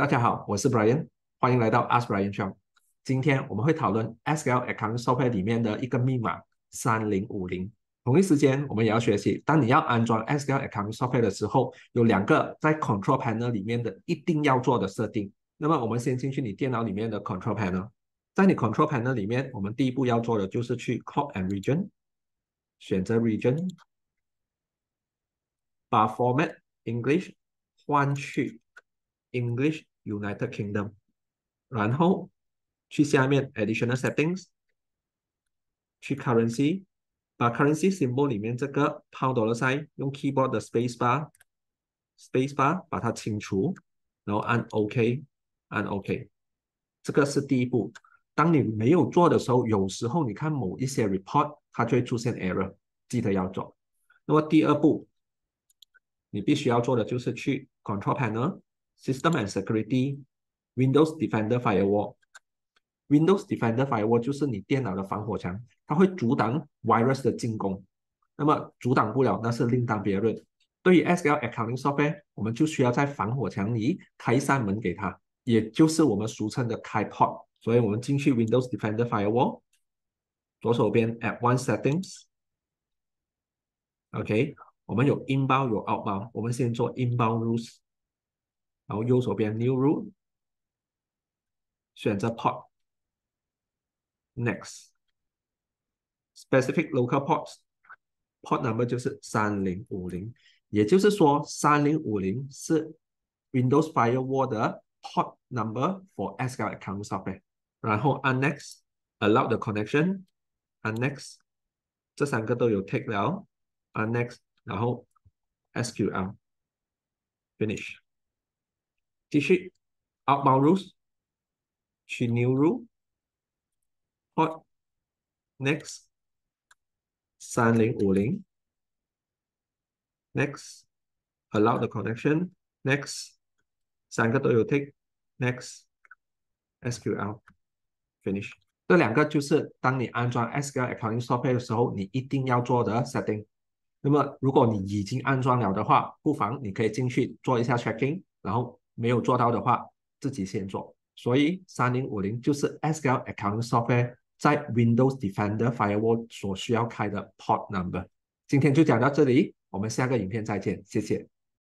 大家好，我是 Brian，欢迎来到 Ask Brian Show。今天我们会讨论 SQL Accounting Software 里面的一个密码3050。同一时间，我们也要学习，当你要安装 SQL Accounting Software 的时候，有两个在 Control Panel 里面的一定要做的设定。那么我们先进去你电脑里面的 Control Panel，在你 Control Panel 里面，我们第一步要做的就是去 Cloud and Region，选择 Region，把 Format English 换去 English United Kingdom。然后去下面 Additional Settings，去 Currency，把 Currency Symbol 里面这个 $sign 用 Keyboard 的 Spacebar 把它清除，然后按 OK，按 OK，这个是第一步。当你没有做的时候，有时候你看某一些 report 它就会出现 error，记得要做。那么第二步，你必须要做的就是去 Control Panel、System and Security、Windows Defender Firewall。Windows Defender Firewall 就是你电脑的防火墙，它会阻挡 virus 的进攻。那么阻挡不了，那是另当别论。对于 SQL Accounting Software，我们就需要在防火墙里开一扇门给它，也就是我们俗称的开 port。所以我们进去 Windows Defender Firewall，左手边 Advanced Settings，OK，我们有 inbound 有 outbound，我们先做 inbound rules，然后右手边 New Rule，选择 port，Next。Specific Local Port number 就是3050，也就是说3050是 Windows Firewall 的 port number for SQL Account Software。然后按 Next，Allow the connection，按 Next，这三个都有 take 了，按 Next，然后 SQL Finish，继续 Outbound Rules，去 New Rule Port Next 3050 Next Allow the connection Next 三个都有 take Next SQL Finish。这两个就是当你安装 SQL Accounting Software 的时候，你一定要做的 setting。那么如果你已经安装了的话，不妨你可以进去做一下 checking，然后没有做到的话，自己先做。所以3050就是 SQL Accounting Software 在 Windows Defender Firewall 所需要开的 port number。今天就讲到这里，我们下个影片再见，谢谢。